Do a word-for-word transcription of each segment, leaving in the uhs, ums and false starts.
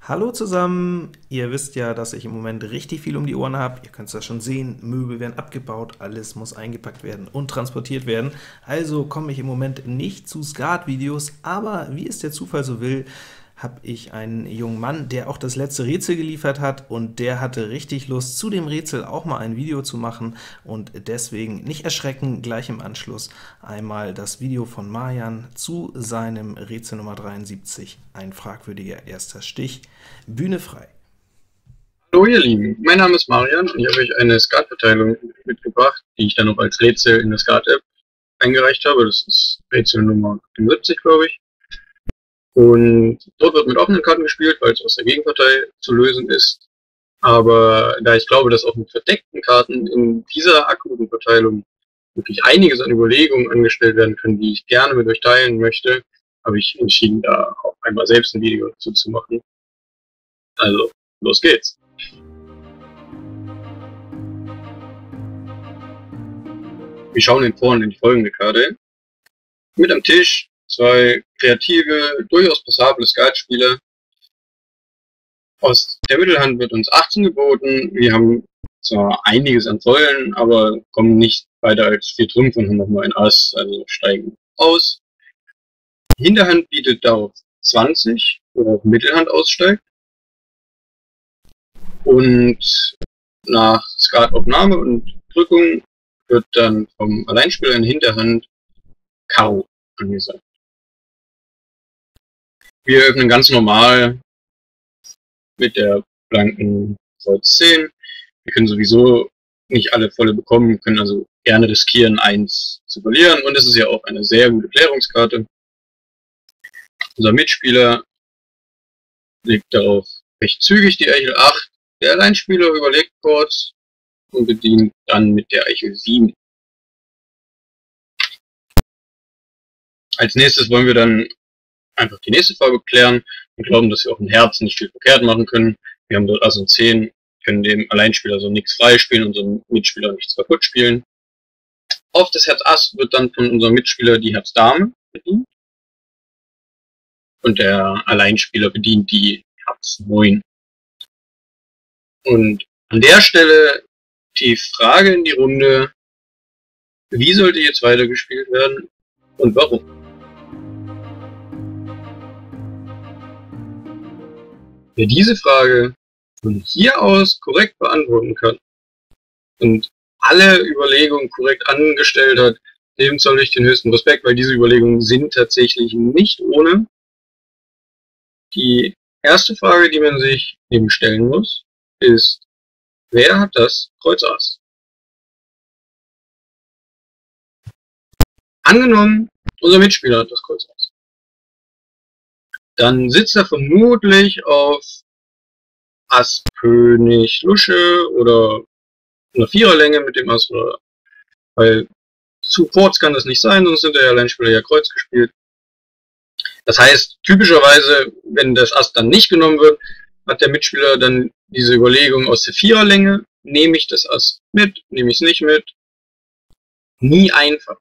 Hallo zusammen! Ihr wisst ja, dass ich im Moment richtig viel um die Ohren habe. Ihr könnt es ja schon sehen, Möbel werden abgebaut, alles muss eingepackt werden und transportiert werden. Also komme ich im Moment nicht zu Skat-Videos, aber wie es der Zufall so will, habe ich einen jungen Mann, der auch das letzte Rätsel geliefert hat, und der hatte richtig Lust, zu dem Rätsel auch mal ein Video zu machen, und deswegen nicht erschrecken, gleich im Anschluss einmal das Video von Marjan zu seinem Rätsel Nummer dreiundsiebzig, ein fragwürdiger erster Stich. Bühne frei. Hallo ihr Lieben, mein Name ist Marian und ich habe euch eine Skat-Verteilung mitgebracht, die ich dann noch als Rätsel in der Skat-App eingereicht habe. Das ist Rätsel Nummer fünfundsiebzig, glaube ich. Und dort wird mit offenen Karten gespielt, weil es aus der Gegenpartei zu lösen ist. Aber da ich glaube, dass auch mit verdeckten Karten in dieser akuten Verteilung wirklich einiges an Überlegungen angestellt werden können, die ich gerne mit euch teilen möchte, habe ich entschieden, da auch einmal selbst ein Video dazu zu machen. Also, los geht's! Wir schauen in vorn in die folgende Karte. Mit am Tisch zwei kreative, durchaus passable Skatspieler. Aus der Mittelhand wird uns achtzehn geboten. Wir haben zwar einiges an Vollen, aber kommen nicht weiter als vier Trümpfe und haben noch nur ein Ass, also steigen aus. Die Hinterhand bietet darauf zwanzig, worauf Mittelhand aussteigt. Und nach Skatabnahme und Drückung wird dann vom Alleinspieler in Hinterhand Karo angesagt. Wir öffnen ganz normal mit der blanken Kreuz zehn. Wir können sowieso nicht alle volle bekommen, können also gerne riskieren, eins zu verlieren. Und es ist ja auch eine sehr gute Klärungskarte. Unser Mitspieler legt darauf recht zügig die Eichel acht. Der Alleinspieler überlegt kurz und bedient dann mit der Eichel sieben. Als nächstes wollen wir dann einfach die nächste Farbe klären und glauben, dass wir auch ein Herz nicht viel verkehrt machen können. Wir haben dort Ass und zehn, können dem Alleinspieler so nichts freispielen, unserem Mitspieler nichts kaputt spielen. Auf das Herz Ass wird dann von unserem Mitspieler die Herz Dame bedient. Und der Alleinspieler bedient die Herz neun. Und an der Stelle die Frage in die Runde: Wie sollte jetzt weitergespielt werden und warum? Wer diese Frage von hier aus korrekt beantworten kann und alle Überlegungen korrekt angestellt hat, dem zolle ich den höchsten Respekt, weil diese Überlegungen sind tatsächlich nicht ohne. Die erste Frage, die man sich eben stellen muss, ist: Wer hat das Kreuz Ass? Angenommen, unser Mitspieler hat das Kreuz Ass. Dann sitzt er vermutlich auf Ass König Lusche oder einer Viererlänge mit dem Ass, oder, weil zu kurz kann das nicht sein, sonst hätte der Alleinspieler ja Kreuz gespielt. Das heißt, typischerweise, wenn das Ass dann nicht genommen wird, hat der Mitspieler dann diese Überlegung aus der Viererlänge: Nehme ich das Ass mit, nehme ich es nicht mit? Nie einfach.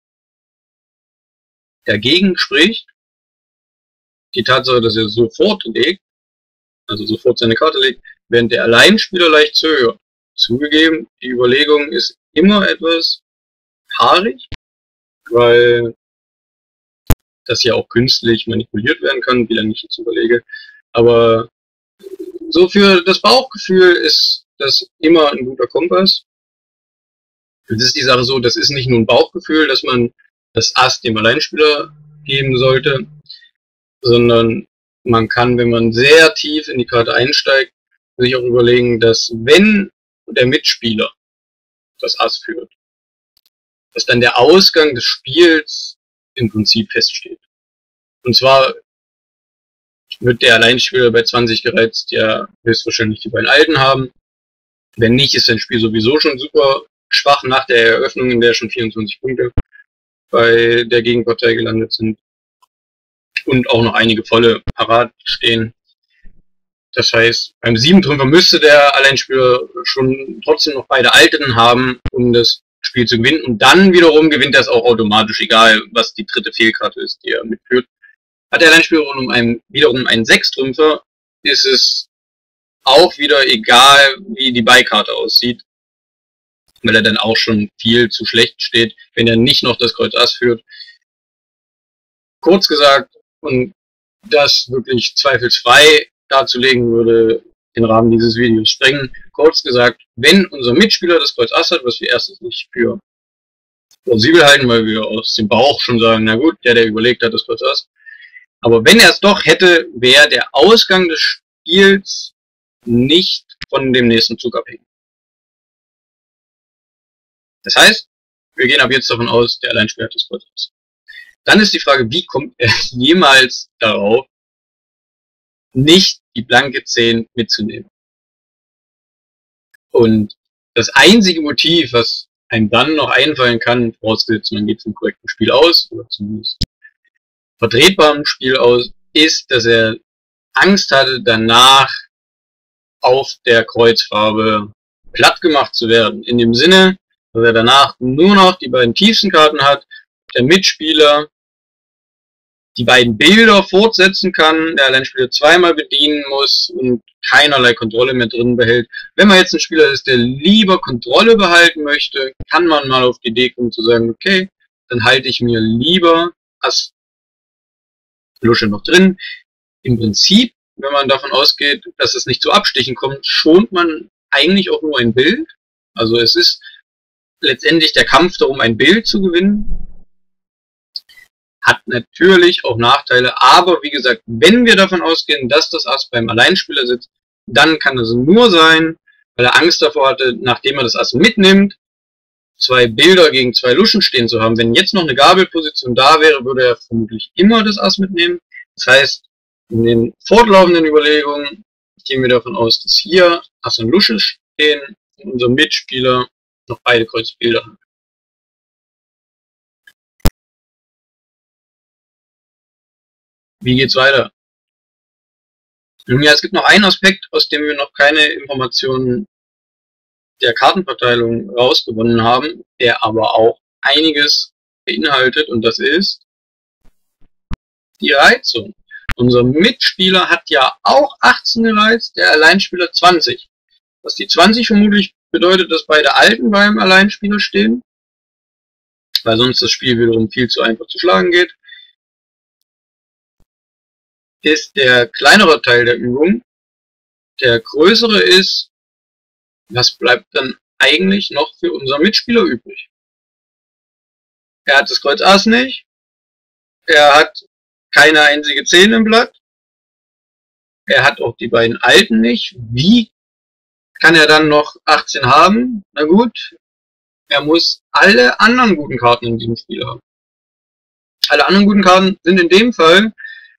Dagegen spricht die Tatsache, dass er sofort legt, also sofort seine Karte legt, während der Alleinspieler leicht zögert. Zugegeben, die Überlegung ist immer etwas haarig, weil das ja auch künstlich manipuliert werden kann, wie lange ich jetzt überlege. Aber so für das Bauchgefühl ist das immer ein guter Kompass. Jetzt ist die Sache so, das ist nicht nur ein Bauchgefühl, dass man das Ass dem Alleinspieler geben sollte, sondern man kann, wenn man sehr tief in die Karte einsteigt, sich auch überlegen, dass wenn der Mitspieler das Ass führt, dass dann der Ausgang des Spiels im Prinzip feststeht. Und zwar wird der Alleinspieler bei zwanzig gereizt ja höchstwahrscheinlich die beiden Alten haben. Wenn nicht, ist sein Spiel sowieso schon super schwach nach der Eröffnung, in der schon vierundzwanzig Punkte bei der Gegenpartei gelandet sind und auch noch einige volle parat stehen. Das heißt, beim Siebentrümpfer müsste der Alleinspieler schon trotzdem noch beide Alten haben, um das Spiel zu gewinnen. Und dann wiederum gewinnt er es auch automatisch, egal was die dritte Fehlkarte ist, die er mitführt. Hat der Alleinspieler um einen, wiederum einen Sechstrümpfer, ist es auch wieder egal, wie die Beikarte aussieht, weil er dann auch schon viel zu schlecht steht, wenn er nicht noch das Kreuz Ass führt. Kurz gesagt, und das wirklich zweifelsfrei darzulegen, würde den Rahmen dieses Videos sprengen. Kurz gesagt, wenn unser Mitspieler das Kreuz Ass hat, was wir erstens nicht für plausibel halten, weil wir aus dem Bauch schon sagen, na gut, der, der überlegt hat, das Kreuz Ass. Aber wenn er es doch hätte, wäre der Ausgang des Spiels nicht von dem nächsten Zug abhängig. Das heißt, wir gehen ab jetzt davon aus, der Alleinspieler hat das Kreuz Ass. Dann ist die Frage, wie kommt er jemals darauf, nicht die blanke zehn mitzunehmen? Und das einzige Motiv, was einem dann noch einfallen kann, vorausgesetzt man geht vom korrekten Spiel aus, oder zumindest vertretbarem Spiel aus, ist, dass er Angst hatte, danach auf der Kreuzfarbe platt gemacht zu werden. In dem Sinne, dass er danach nur noch die beiden tiefsten Karten hat, der Mitspieler die beiden Bilder fortsetzen kann, der Alleinspieler zweimal bedienen muss und keinerlei Kontrolle mehr drin behält. Wenn man jetzt ein Spieler ist, der lieber Kontrolle behalten möchte, kann man mal auf die Idee kommen zu sagen, okay, dann halte ich mir lieber Ass Lusche noch drin. Im Prinzip, wenn man davon ausgeht, dass es nicht zu Abstichen kommt, schont man eigentlich auch nur ein Bild. Also es ist letztendlich der Kampf darum, ein Bild zu gewinnen. Hat natürlich auch Nachteile, aber wie gesagt, wenn wir davon ausgehen, dass das Ass beim Alleinspieler sitzt, dann kann es nur sein, weil er Angst davor hatte, nachdem er das Ass mitnimmt, zwei Bilder gegen zwei Luschen stehen zu haben. Wenn jetzt noch eine Gabelposition da wäre, würde er vermutlich immer das Ass mitnehmen. Das heißt, in den fortlaufenden Überlegungen gehen wir davon aus, dass hier Ass und Lusche stehen und unser Mitspieler noch beide Kreuzbilder hat. Wie geht's weiter? Nun ja, es gibt noch einen Aspekt, aus dem wir noch keine Informationen der Kartenverteilung rausgewonnen haben, der aber auch einiges beinhaltet, und das ist die Reizung. Unser Mitspieler hat ja auch achtzehn gereizt, der Alleinspieler zwanzig. Was die zwanzig vermutlich bedeutet, dass beide Alten beim Alleinspieler stehen, weil sonst das Spiel wiederum viel zu einfach zu schlagen geht. Ist der kleinere Teil der Übung. Der größere ist, was bleibt dann eigentlich noch für unser Mitspieler übrig? Er hat das Kreuz Ass nicht, er hat keine einzige zehn im Blatt, er hat auch die beiden Alten nicht. Wie kann er dann noch achtzehn haben? Na gut, er muss alle anderen guten Karten in diesem Spiel haben. Alle anderen guten Karten sind in dem Fall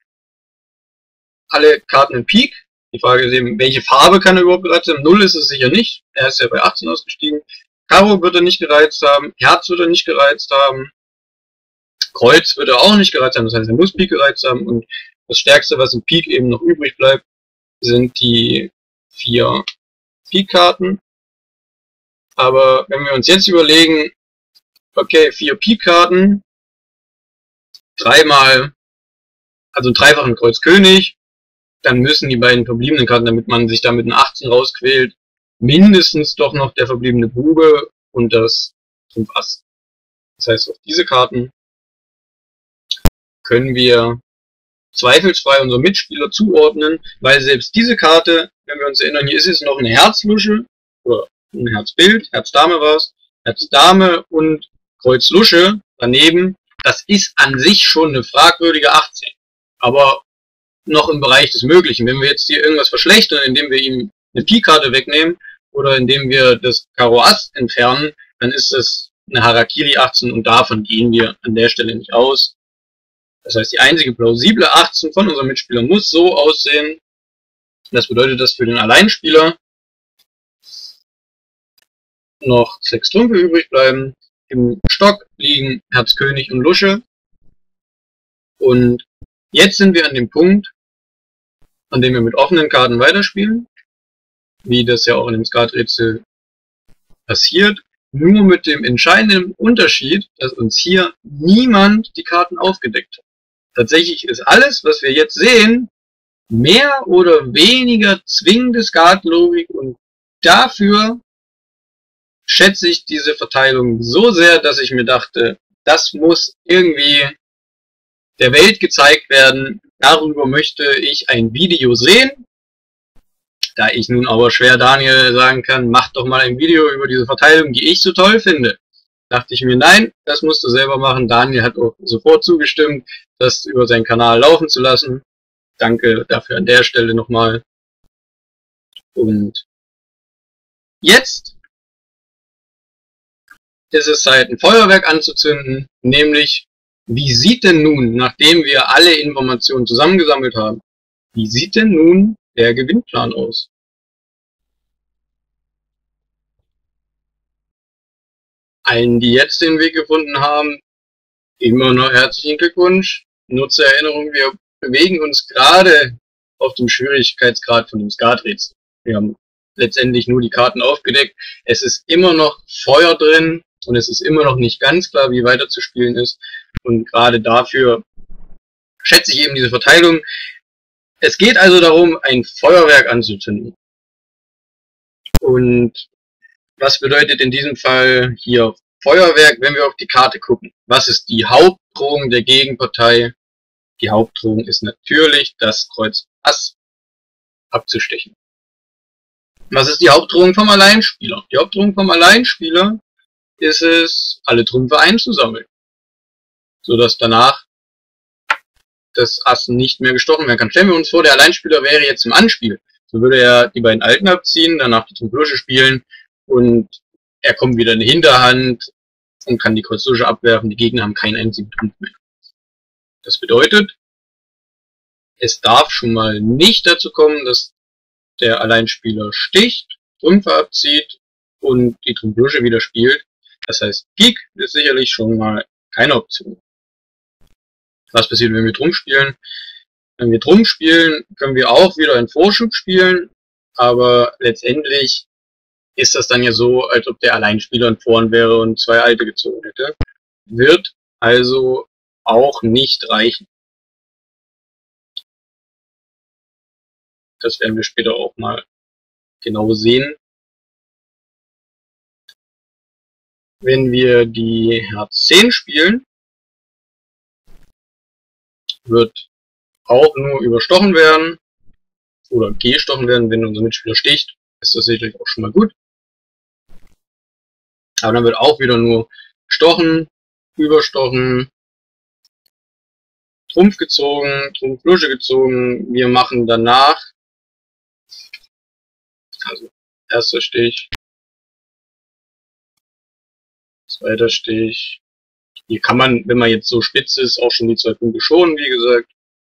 alle Karten in Pik. Die Frage ist eben, welche Farbe kann er überhaupt gereizt haben? Null ist es sicher nicht. Er ist ja bei achtzehn ausgestiegen. Karo wird er nicht gereizt haben. Herz wird er nicht gereizt haben. Kreuz wird er auch nicht gereizt haben. Das heißt, er muss Pik gereizt haben. Und das Stärkste, was in Pik eben noch übrig bleibt, sind die vier Pik-Karten. Aber wenn wir uns jetzt überlegen, okay, vier Pik-Karten, dreimal, also einen dreifachen Kreuz König, dann müssen die beiden verbliebenen Karten, damit man sich da mit einem achtzehn rausquält, mindestens doch noch der verbliebene Bube und das fünf Ass. Das heißt, auf diese Karten können wir zweifelsfrei unsere Mitspieler zuordnen, weil selbst diese Karte, wenn wir uns erinnern, hier ist es noch eine Herzlusche, oder ein Herzbild, Herz-Dame war es, Herz-Dame und Kreuz-Lusche daneben, das ist an sich schon eine fragwürdige achtzehn. Aber noch im Bereich des Möglichen. Wenn wir jetzt hier irgendwas verschlechtern, indem wir ihm eine Pik-Karte wegnehmen oder indem wir das Karo Ass entfernen, dann ist es eine Harakiri achtzehn und davon gehen wir an der Stelle nicht aus. Das heißt, die einzige plausible achtzehn von unserem Mitspieler muss so aussehen. Das bedeutet, dass für den Alleinspieler noch sechs Trümpfe übrig bleiben. Im Stock liegen Herz König und Lusche. Und jetzt sind wir an dem Punkt, an dem wir mit offenen Karten weiterspielen, wie das ja auch in dem Skaträtsel passiert, nur mit dem entscheidenden Unterschied, dass uns hier niemand die Karten aufgedeckt hat. Tatsächlich ist alles, was wir jetzt sehen, mehr oder weniger zwingende Skatlogik, und dafür schätze ich diese Verteilung so sehr, dass ich mir dachte, das muss irgendwie der Welt gezeigt werden. Darüber möchte ich ein Video sehen. Da ich nun aber schwer Daniel sagen kann, mach doch mal ein Video über diese Verteilung, die ich so toll finde, dachte ich mir, nein, das musst du selber machen. Daniel hat auch sofort zugestimmt, das über seinen Kanal laufen zu lassen. Danke dafür an der Stelle nochmal. Und jetzt ist es Zeit, ein Feuerwerk anzuzünden, nämlich, wie sieht denn nun, nachdem wir alle Informationen zusammengesammelt haben, wie sieht denn nun der Gewinnplan aus? Allen, die jetzt den Weg gefunden haben, immer noch herzlichen Glückwunsch. Nur zur Erinnerung, wir bewegen uns gerade auf dem Schwierigkeitsgrad von dem Skaträtsel. Wir haben letztendlich nur die Karten aufgedeckt. Es ist immer noch Feuer drin und es ist immer noch nicht ganz klar, wie weiter zu spielen ist. Und gerade dafür schätze ich eben diese Verteilung. Es geht also darum, ein Feuerwerk anzuzünden. Und was bedeutet in diesem Fall hier Feuerwerk, wenn wir auf die Karte gucken? Was ist die Hauptdrohung der Gegenpartei? Die Hauptdrohung ist natürlich, das Kreuz Ass abzustechen. Was ist die Hauptdrohung vom Alleinspieler? Die Hauptdrohung vom Alleinspieler ist es, alle Trümpfe einzusammeln, sodass danach das Ass nicht mehr gestochen werden kann. Stellen wir uns vor, der Alleinspieler wäre jetzt im Anspiel. So würde er die beiden Alten abziehen, danach die Trumpflusche spielen und er kommt wieder in die Hinterhand und kann die Kreuzlusche abwerfen. Die Gegner haben keinen einzigen Trumpf mehr. Das bedeutet, es darf schon mal nicht dazu kommen, dass der Alleinspieler sticht, Trümpfe abzieht und die Trumpflusche wieder spielt. Das heißt, Pik ist sicherlich schon mal keine Option. Was passiert, wenn wir Trumpf spielen? Wenn wir Trumpf spielen, können wir auch wieder einen Vorschub spielen, aber letztendlich ist das dann ja so, als ob der Alleinspieler in Vorhand wäre und zwei Alte gezogen hätte. Wird also auch nicht reichen. Das werden wir später auch mal genau sehen. Wenn wir die Herz zehn spielen, wird auch nur überstochen werden oder gestochen werden, wenn unser Mitspieler sticht. Ist das sicherlich auch schon mal gut. Aber dann wird auch wieder nur gestochen, überstochen, Trumpf gezogen, Trumpflusche gezogen. Wir machen danach, also erster Stich, zweiter Stich. Hier kann man, wenn man jetzt so spitz ist, auch schon die zwei Punkte schonen, wie gesagt.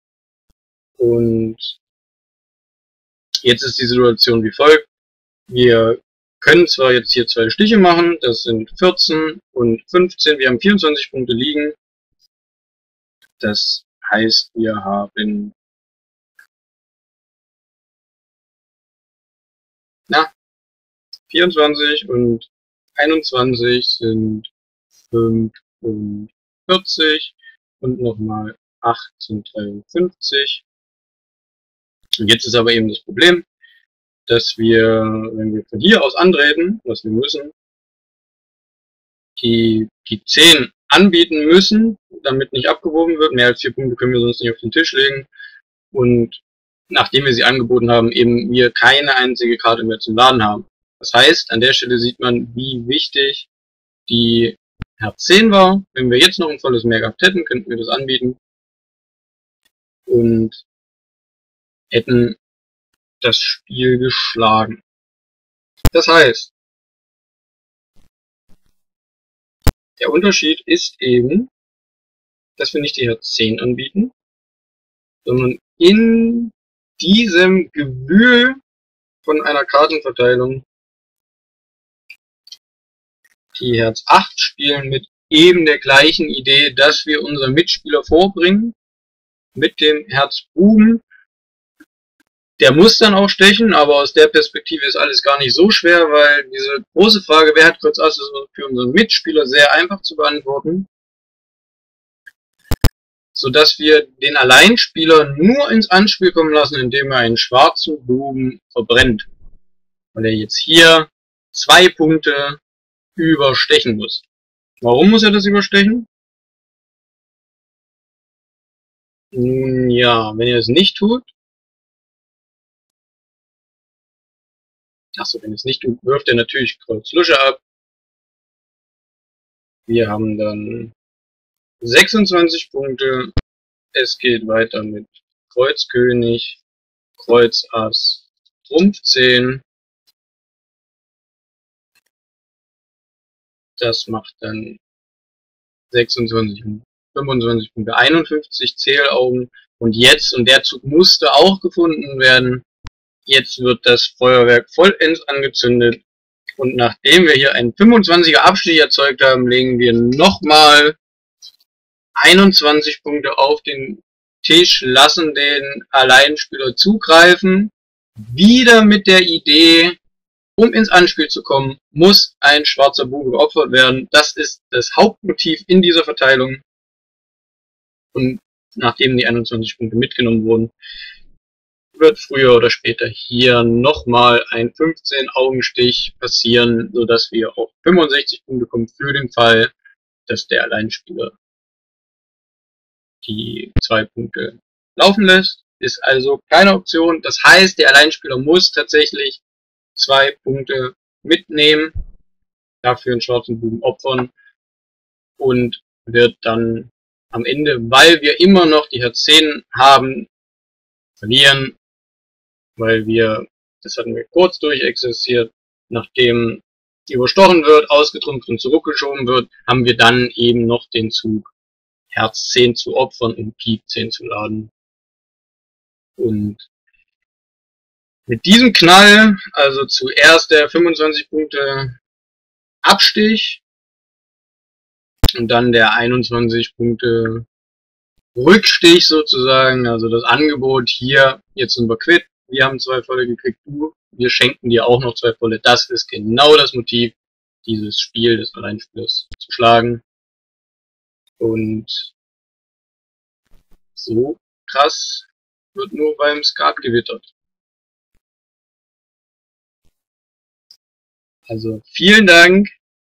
Und jetzt ist die Situation wie folgt. Wir können zwar jetzt hier zwei Stiche machen, das sind vierzehn und fünfzehn. Wir haben vierundzwanzig Punkte liegen. Das heißt, wir haben na, vierundzwanzig und einundzwanzig sind fünfundvierzig und nochmal acht sind dreiundfünfzig. Und jetzt ist aber eben das Problem, dass wir, wenn wir von hier aus antreten, was wir müssen, die, die zehn anbieten müssen, damit nicht abgewogen wird. Mehr als vier Punkte können wir sonst nicht auf den Tisch legen. Und nachdem wir sie angeboten haben, eben wir keine einzige Karte mehr zum Laden haben. Das heißt, an der Stelle sieht man, wie wichtig die Herz zehn war. Wenn wir jetzt noch ein volles Mehr gehabt hätten, könnten wir das anbieten und hätten das Spiel geschlagen. Das heißt, der Unterschied ist eben, dass wir nicht die Herz zehn anbieten, sondern in diesem Gewühl von einer Kartenverteilung die Herz acht spielen mit eben der gleichen Idee, dass wir unseren Mitspieler vorbringen mit dem Herz Buben. Der muss dann auch stechen, aber aus der Perspektive ist alles gar nicht so schwer, weil diese große Frage, wer hat Kreuz Ass, ist für unseren Mitspieler sehr einfach zu beantworten. sodass wir den Alleinspieler nur ins Anspiel kommen lassen, indem er einen schwarzen Buben verbrennt. Weil er jetzt hier zwei Punkte überstechen muss. Warum muss er das überstechen? Nun ja, wenn er es nicht tut, achso, wenn er es nicht tut, wirft er natürlich Kreuz Lusche ab. Wir haben dann sechsundzwanzig Punkte. Es geht weiter mit Kreuz König, Kreuz Ass, Trumpf zehn. Das macht dann sechsundzwanzig, fünfundzwanzig Punkte, einundfünfzig Zählaugen. Und jetzt, und der Zug musste auch gefunden werden, jetzt wird das Feuerwerk vollends angezündet. Und nachdem wir hier einen fünfundzwanziger Abstich erzeugt haben, legen wir nochmal einundzwanzig Punkte auf den Tisch, lassen den Alleinspieler zugreifen. Wieder mit der Idee, um ins Anspiel zu kommen, muss ein schwarzer Bube geopfert werden. Das ist das Hauptmotiv in dieser Verteilung. Und nachdem die einundzwanzig Punkte mitgenommen wurden, wird früher oder später hier nochmal ein fünfzehn Augenstich passieren, sodass wir auf fünfundsechzig Punkte kommen für den Fall, dass der Alleinspieler die zwei Punkte laufen lässt. Ist also keine Option. Das heißt, der Alleinspieler muss tatsächlich zwei Punkte mitnehmen, dafür einen schwarzen Buben opfern und wird dann am Ende, weil wir immer noch die Herz zehn haben, verlieren, weil wir, das hatten wir kurz durchexerziert, nachdem überstochen wird, ausgetrumpft und zurückgeschoben wird, haben wir dann eben noch den Zug Herz zehn zu opfern und Pik zehn zu laden. Und mit diesem Knall, also zuerst der fünfundzwanzig Punkte Abstich und dann der einundzwanzig Punkte Rückstich sozusagen, also das Angebot hier, jetzt sind wir quitt, wir haben zwei volle gekriegt, du, wir schenken dir auch noch zwei volle, das ist genau das Motiv, dieses Spiel des Alleinspielers zu schlagen. Und so krass wird nur beim Skat gewittert. Also vielen Dank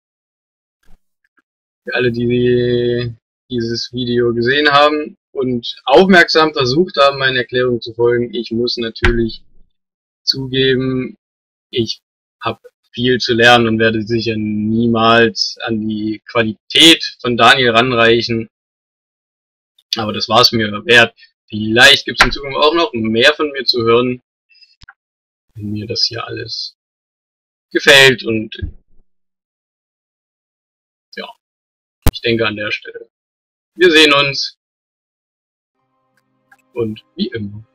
für alle, die dieses Video gesehen haben und aufmerksam versucht haben, meinen Erklärungen zu folgen. Ich muss natürlich zugeben, ich habe viel zu lernen und werde sicher niemals an die Qualität von Daniel ranreichen. Aber das war es mir wert. Vielleicht gibt es in Zukunft auch noch mehr von mir zu hören, wenn mir das hier alles gefällt. Und ja, ich denke an der Stelle. Wir sehen uns und wie immer.